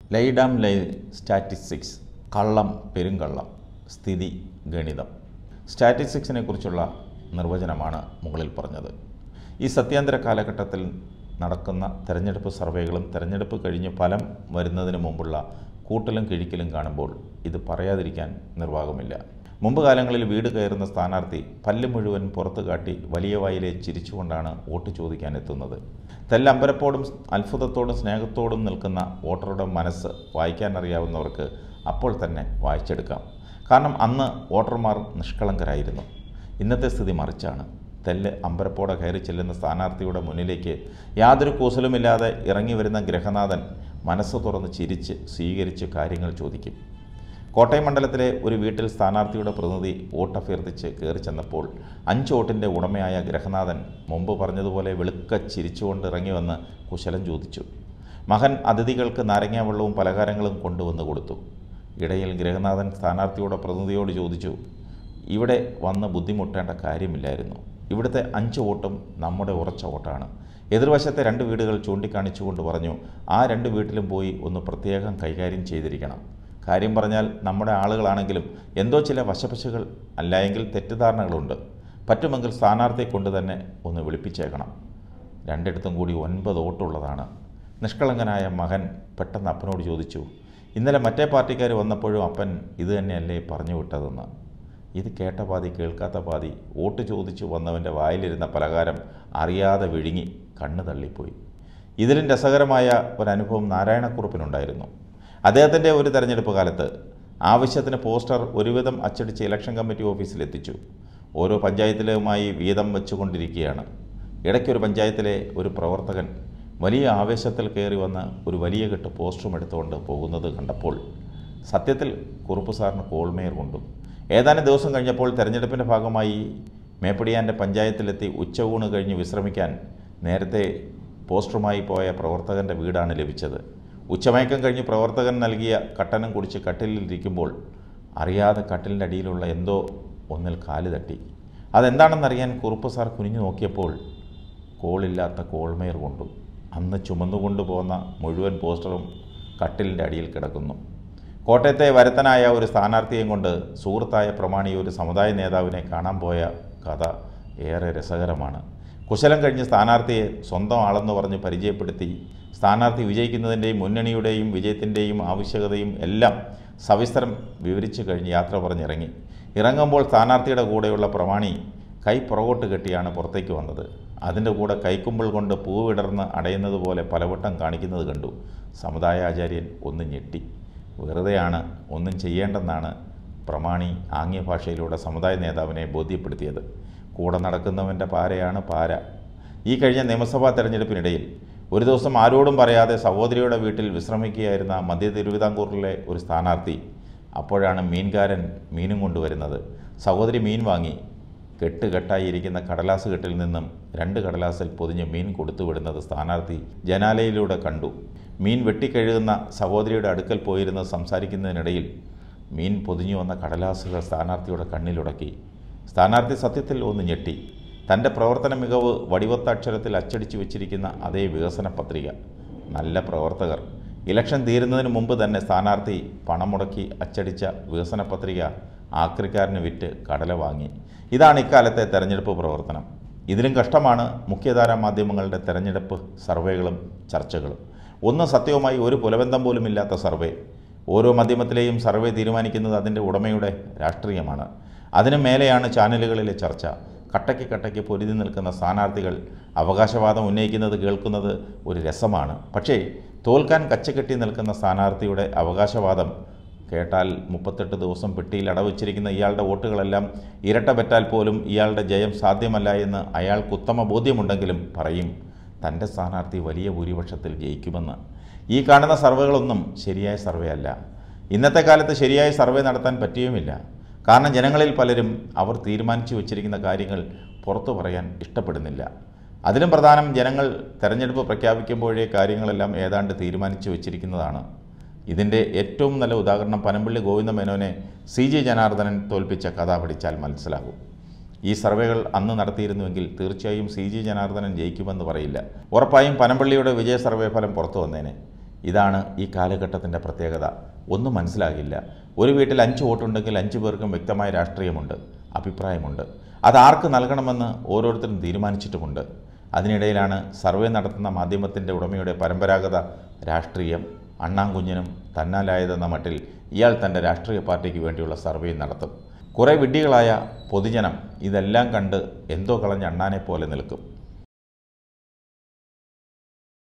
ലൈഡാം ലൈ statistics കള്ളം പെരുങ്കള്ളം സ്ഥിതി ഗണിതം. സ്റ്റാറ്റിസ്റ്റിക്സിനെ കുറിച്ചുള്ള നിർവചനമാണ് മുകളിൽ പറഞ്ഞത്. ഈ സത്യാന്തര കാലഘട്ടത്തിൽ നടക്കുന്ന തെരഞ്ഞെടുപ്പ് സർവേകളും തെരഞ്ഞെടുപ്പ് കഴിഞ്ഞ് ഫലം വരുന്നതിന് മുമ്പുള്ള കൂട്ടലും കിഴിക്കലും കാണുമ്പോൾ ഇത് പറയാതിരിക്കാൻ നിർവാഹമില്ല. മുമ്പ് കാലങ്ങളിൽ വീട് കയറുന്ന സ്ഥാനാർത്ഥി പല്ല് മുഴുവൻ പുറത്തു കാട്ടി വലിയ വായിലെ ചിരിച്ചുകൊണ്ടാണ് വോട്ട് ചോദിക്കാൻ എത്തുന്നത്. തെല്ലമ്പരപ്പോടും അത്ഭുതത്തോടും സ്നേഹത്തോടും നിൽക്കുന്ന വോട്ടറുടെ മനസ്സ് വായിക്കാൻ അറിയാവുന്നവർക്ക് അപ്പോൾ തന്നെ വായിച്ചെടുക്കാം. കാരണം അന്ന് വോട്ടർമാർ നിഷ്കളങ്കരായിരുന്നു. ഇന്നത്തെ സ്ഥിതി മറിച്ചാണ്. തെല്ല് അമ്പരപ്പോടെ കയറി ചെല്ലുന്ന സ്ഥാനാർത്ഥിയുടെ മുന്നിലേക്ക് യാതൊരു കൂസലുമില്ലാതെ ഇറങ്ങി വരുന്ന ഗ്രഹനാഥൻ മനസ്സ് തുറന്ന് ചിരിച്ച് സ്വീകരിച്ച് കാര്യങ്ങൾ ചോദിക്കും. കോട്ടയം മണ്ഡലത്തിലെ ഒരു വീട്ടിൽ സ്ഥാനാർത്ഥിയുടെ പ്രതിനിധി വോട്ടഭ്യർത്ഥിച്ച് കയറി ചെന്നപ്പോൾ 5 വോട്ടിൻ്റെ ഉടമയായ ഗ്രഹനാഥൻ മുമ്പ് പറഞ്ഞതുപോലെ വെളുക്ക ചിരിച്ചുകൊണ്ട് ഇറങ്ങി വന്ന് കുശലം ചോദിച്ചു. മകൻ അതിഥികൾക്ക് നാരങ്ങാവെള്ളവും പലഹാരങ്ങളും കൊണ്ടുവന്ന് കൊടുത്തു. ഇടയിൽ ഗ്രഹനാഥൻ സ്ഥാനാർത്ഥിയുടെ പ്രതിനിധിയോട് ചോദിച്ചു, ഇവിടെ വന്ന് ബുദ്ധിമുട്ടേണ്ട കാര്യമില്ലായിരുന്നു. ഇവിടുത്തെ 5 വോട്ടും നമ്മുടെ ഉറച്ച വോട്ടാണ്. എതിർവശത്തെ 2 വീടുകൾ ചൂണ്ടിക്കാണിച്ചുകൊണ്ട് പറഞ്ഞു, ആ 2 വീട്ടിലും പോയി ഒന്ന് പ്രത്യേകം കൈകാര്യം ചെയ്തിരിക്കണം. കാര്യം പറഞ്ഞാൽ നമ്മുടെ ആളുകളാണെങ്കിലും എന്തോ ചില വശപശകൾ അല്ലായെങ്കിൽ തെറ്റിദ്ധാരണകളുണ്ട്. പറ്റുമെങ്കിൽ സ്ഥാനാർത്ഥിയെ കൊണ്ട് തന്നെ ഒന്ന് വിളിപ്പിച്ചേക്കണം. 2 കൂടി 9 വോട്ടുള്ളതാണ്. നിഷ്കളങ്കനായ മകൻ പെട്ടെന്ന് അപ്പനോട് ചോദിച്ചു, ഇന്നലെ മറ്റേ പാർട്ടിക്കാർ വന്നപ്പോഴും അപ്പൻ ഇത് തന്നെയല്ലേ പറഞ്ഞു വിട്ടതെന്ന്. ഇത് കേട്ട പാതി കേൾക്കാത്ത പാതി വോട്ട് ചോദിച്ചു വന്നവൻ്റെ വായിലിരുന്ന പലഹാരം അറിയാതെ വിഴുങ്ങി കണ്ണ് തള്ളിപ്പോയി. ഇതിലും രസകരമായ ഒരനുഭവം നാരായണക്കുറുപ്പിനുണ്ടായിരുന്നു. അദ്ദേഹത്തിൻ്റെ ഒരു തെരഞ്ഞെടുപ്പ് കാലത്ത് ആവശ്യത്തിന് പോസ്റ്റർ ഒരുവിധം അച്ചടിച്ച് ഇലക്ഷൻ കമ്മിറ്റി ഓഫീസിലെത്തിച്ചു. ഓരോ പഞ്ചായത്തിലുമായി വീതം വെച്ചുകൊണ്ടിരിക്കുകയാണ്. ഇടയ്ക്കൊരു പഞ്ചായത്തിലെ ഒരു പ്രവർത്തകൻ വലിയ ആവേശത്തിൽ കയറി വന്ന് ഒരു വലിയ കെട്ട് പോസ്റ്ററും എടുത്തുകൊണ്ട് പോകുന്നത് കണ്ടപ്പോൾ സത്യത്തിൽ കുറുപ്പ് സാറിന് കോൾമേർ കൊണ്ടു. ഏതാനും ദിവസം കഴിഞ്ഞപ്പോൾ തെരഞ്ഞെടുപ്പിൻ്റെ ഭാഗമായി മേപ്പടിയാൻ്റെ പഞ്ചായത്തിലെത്തി ഉച്ചയൂണ് കഴിഞ്ഞ് വിശ്രമിക്കാൻ നേരത്തെ പോസ്റ്ററുമായി പോയ പ്രവർത്തകൻ്റെ വീടാണ് ലഭിച്ചത്. ഉച്ചമയക്കം കഴിഞ്ഞ് പ്രവർത്തകൻ നൽകിയ കട്ടനം കുടിച്ച് കട്ടിലിരിക്കുമ്പോൾ അറിയാതെ കട്ടിലിൻ്റെ അടിയിലുള്ള എന്തോ ഒന്നിൽ കാല് തട്ടി. അതെന്താണെന്നറിയാൻ കുറുപ്പ് സാർ കുനിഞ്ഞു നോക്കിയപ്പോൾ കോളില്ലാത്ത കോൾമേർ കൊണ്ടു. അന്ന് ചുമന്നുകൊണ്ടു പോന്ന മുഴുവൻ പോസ്റ്ററും കട്ടിലിൻ്റെ അടിയിൽ കിടക്കുന്നു. കോട്ടയത്തെ വരത്തനായ ഒരു സ്ഥാനാർത്ഥിയെയും കൊണ്ട് സുഹൃത്തായ പ്രമാണി ഒരു സമുദായ നേതാവിനെ കാണാൻ പോയ കഥ ഏറെ രസകരമാണ്. കുശലം കഴിഞ്ഞ് സ്ഥാനാർത്ഥിയെ സ്വന്തം ആളെന്ന് പറഞ്ഞ് പരിചയപ്പെടുത്തി സ്ഥാനാർത്ഥി വിജയിക്കുന്നതിൻ്റെയും മുന്നണിയുടെയും വിജയത്തിൻ്റെയും ആവശ്യകതയും എല്ലാം സവിസ്തരം വിവരിച്ചു കഴിഞ്ഞ് യാത്ര പറഞ്ഞിറങ്ങി. ഇറങ്ങുമ്പോൾ സ്ഥാനാർത്ഥിയുടെ കൂടെയുള്ള പ്രമാണി കൈ പുറകോട്ട് കെട്ടിയാണ് പുറത്തേക്ക് വന്നത്. അതിൻ്റെ കൂടെ കൈക്കുമ്പിൾ കൊണ്ട് പൂവിടർന്ന് അടയുന്നത് പോലെ പലവട്ടം കാണിക്കുന്നത് കണ്ടു. സമുദായ ആചാര്യൻ ഒന്ന് ഞെട്ടി. വെറുതെയാണ്, ഒന്നും ചെയ്യേണ്ടെന്നാണ് പ്രമാണി ആംഗ്യ ഭാഷയിലൂടെ സമുദായ നേതാവിനെ ബോധ്യപ്പെടുത്തിയത്. കൂടെ നടക്കുന്നവൻ്റെ പാരയാണ് പാര. ഈ കഴിഞ്ഞ നിയമസഭാ തെരഞ്ഞെടുപ്പിനിടയിൽ ഒരു ദിവസം ആരോടും പറയാതെ സഹോദരിയുടെ വീട്ടിൽ വിശ്രമിക്കുകയായിരുന്ന മധ്യ തിരുവിതാംകൂറിലെ ഒരു സ്ഥാനാർത്ഥി. അപ്പോഴാണ് മീൻകാരൻ മീനും കൊണ്ടുവരുന്നത്. സഹോദരി മീൻ വാങ്ങി കെട്ടുകെട്ടായി ഇരിക്കുന്ന കടലാസ് കെട്ടിൽ നിന്നും 2 കടലാസിൽ പൊതിഞ്ഞ് മീൻ കൊടുത്തുവിടുന്നത് സ്ഥാനാർത്ഥി ജനാലയിലൂടെ കണ്ടു. മീൻ വെട്ടിക്കഴുകുന്ന സഹോദരിയുടെ അടുക്കൽ പോയിരുന്ന് സംസാരിക്കുന്നതിനിടയിൽ മീൻ പൊതിഞ്ഞു വന്ന കടലാസുകൾ സ്ഥാനാർത്ഥിയുടെ കണ്ണിലുടക്കി. സ്ഥാനാർത്ഥി സത്യത്തിൽ ഒന്ന് ഞെട്ടി. തൻ്റെ പ്രവർത്തന മികവ് വടിവത്ത അക്ഷരത്തിൽ അച്ചടിച്ചു വെച്ചിരിക്കുന്ന അതേ വികസന പത്രിക. നല്ല പ്രവർത്തകർ. ഇലക്ഷൻ തീരുന്നതിന് മുമ്പ് തന്നെ സ്ഥാനാർത്ഥി പണം മുടക്കി അച്ചടിച്ച വികസന പത്രിക ആക്രിക്കാരന് വിറ്റ് കടല വാങ്ങി. ഇതാണ് ഇക്കാലത്തെ തെരഞ്ഞെടുപ്പ് പ്രവർത്തനം. ഇതിലും കഷ്ടമാണ് മുഖ്യധാരാ മാധ്യമങ്ങളുടെ തെരഞ്ഞെടുപ്പ് സർവേകളും ചർച്ചകളും. ഒന്നും സത്യവുമായി ഒരു പുലബന്ധം പോലുമില്ലാത്ത സർവേ. ഓരോ മാധ്യമത്തിലെയും സർവേ തീരുമാനിക്കുന്നത് അതിൻ്റെ ഉടമയുടെ രാഷ്ട്രീയമാണ്. അതിനു മേലെയാണ് ചാനലുകളിലെ ചർച്ച. കട്ടയ്ക്ക് പൊരുതി നിൽക്കുന്ന സ്ഥാനാർത്ഥികൾ അവകാശവാദം ഉന്നയിക്കുന്നത് കേൾക്കുന്നത് ഒരു രസമാണ്. പക്ഷേ തോൽക്കാൻ കച്ചകെട്ടി നിൽക്കുന്ന സ്ഥാനാർത്ഥിയുടെ അവകാശവാദം കേട്ടാൽ 38 ദിവസം പെട്ടിയിൽ അടവച്ചിരിക്കുന്ന ഇയാളുടെ വോട്ടുകളെല്ലാം ഇരട്ട പെറ്റാൽ പോലും ഇയാളുടെ ജയം സാധ്യമല്ല എന്ന് അയാൾക്ക് ഉത്തമ ബോധ്യമുണ്ടെങ്കിലും പറയും തൻ്റെ സ്ഥാനാർത്ഥി വലിയ ഭൂരിപക്ഷത്തിൽ ജയിക്കുമെന്ന്. ഈ കാണുന്ന സർവേകളൊന്നും ശരിയായ സർവേ അല്ല. ഇന്നത്തെ കാലത്ത് ശരിയായ സർവേ നടത്താൻ പറ്റുകയുമില്ല. കാരണം ജനങ്ങളിൽ പലരും അവർ തീരുമാനിച്ചു വച്ചിരിക്കുന്ന കാര്യങ്ങൾ പുറത്തു പറയാൻ ഇഷ്ടപ്പെടുന്നില്ല. അതിലും പ്രധാനം ജനങ്ങൾ തെരഞ്ഞെടുപ്പ് പ്രഖ്യാപിക്കുമ്പോഴേ കാര്യങ്ങളെല്ലാം ഏതാണ്ട് തീരുമാനിച്ചു വച്ചിരിക്കുന്നതാണ്. ഇതിൻ്റെ ഏറ്റവും നല്ല ഉദാഹരണം പനമ്പള്ളി ഗോവിന്ദമേനോനെ CG ജനാർദ്ദനൻ തോൽപ്പിച്ച കഥ പഠിച്ചാൽ മനസ്സിലാകും. ഈ സർവേകൾ അന്ന് നടത്തിയിരുന്നുവെങ്കിൽ തീർച്ചയായും CG ജനാർദ്ദനൻ ജയിക്കുമെന്ന് പറയില്ല. ഉറപ്പായും പനമ്പള്ളിയുടെ വിജയ സർവേ ഫലം പുറത്തു വന്നേനെ. ഇതാണ് ഈ കാലഘട്ടത്തിൻ്റെ പ്രത്യേകത. ഒന്നും മനസ്സിലാകില്ല. ഒരു വീട്ടിൽ 5 വോട്ടുണ്ടെങ്കിൽ 5 പേർക്കും വ്യക്തമായ രാഷ്ട്രീയമുണ്ട്, അഭിപ്രായമുണ്ട്. അതാർക്ക് നൽകണമെന്ന് ഓരോരുത്തരും തീരുമാനിച്ചിട്ടുമുണ്ട്. അതിനിടയിലാണ് സർവേ നടത്തുന്ന മാധ്യമത്തിൻ്റെ ഉടമയുടെ പരമ്പരാഗത രാഷ്ട്രീയം. അണ്ണാൻകുഞ്ഞിനും തന്നാലായതെന്ന മട്ടിൽ ഇയാൾ തൻ്റെ രാഷ്ട്രീയ പാർട്ടിക്ക് വേണ്ടിയുള്ള സർവേ നടത്തും. കുറേ വിഡ്ഢികളായ പൊതുജനം ഇതെല്ലാം കണ്ട് എന്തോ കളഞ്ഞ അണ്ണാനെ പോലെ നിൽക്കും.